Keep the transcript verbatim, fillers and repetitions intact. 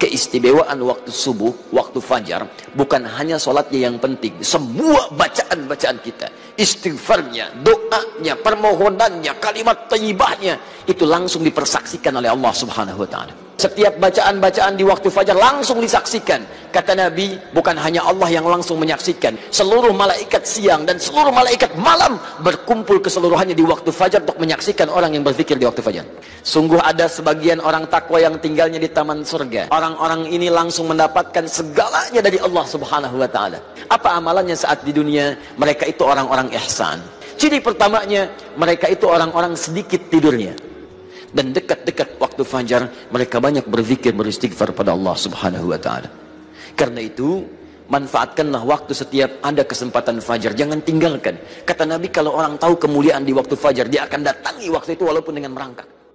keistimewaan waktu subuh, waktu fajar, bukan hanya sholatnya yang penting, semua bacaan-bacaan kita, istighfarnya, doanya, permohonannya, kalimat thayyibahnya, itu langsung dipersaksikan oleh Allah Subhanahu wa taala. Setiap bacaan-bacaan di waktu fajar langsung disaksikan. Kata Nabi, bukan hanya Allah yang langsung menyaksikan, seluruh malaikat siang dan seluruh malaikat malam berkumpul keseluruhannya di waktu fajar untuk menyaksikan orang yang berzikir di waktu fajar. Sungguh ada sebagian orang takwa yang tinggalnya di taman surga. Orang-orang ini langsung mendapatkan segalanya dari Allah Subhanahu wa taala. Apa amalannya saat di dunia? Mereka itu orang-orang ihsan. Ciri pertamanya, mereka itu orang-orang sedikit tidurnya. Dan dekat-dekat waktu fajar mereka banyak berzikir, beristighfar pada Allah Subhanahu wa taala. Karena itu manfaatkanlah waktu setiap ada kesempatan fajar, jangan tinggalkan. Kata Nabi, kalau orang tahu kemuliaan di waktu fajar, dia akan datangi waktu itu walaupun dengan merangkak.